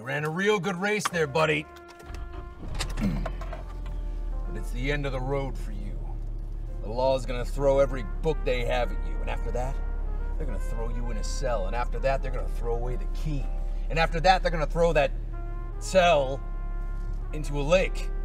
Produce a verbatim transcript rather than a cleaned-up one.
ran a real good race there, buddy. But it's the end of the road for you. The law is gonna throw every book they have at you, and after that, they're gonna throw you in a cell, and after that, they're gonna throw away the key. And after that, they're gonna throw that cell into a lake.